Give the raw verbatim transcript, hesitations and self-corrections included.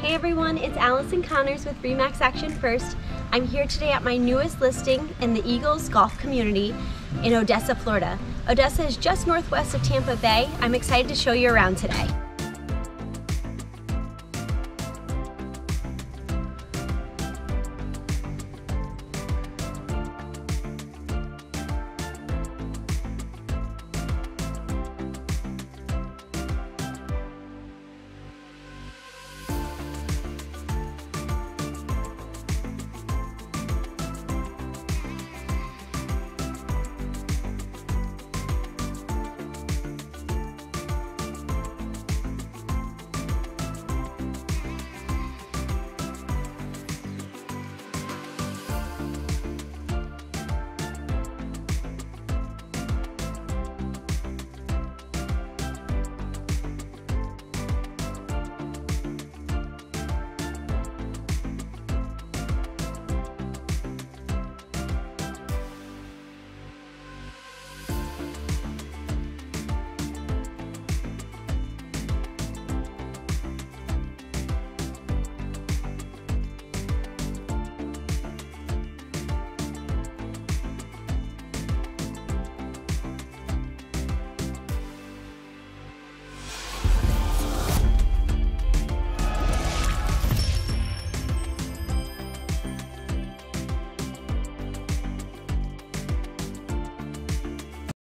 Hey everyone, it's Alison Connors with Remax Action First. I'm here today at my newest listing in the Eagles Golf Community in Odessa, Florida. Odessa is just northwest of Tampa Bay. I'm excited to show you around today.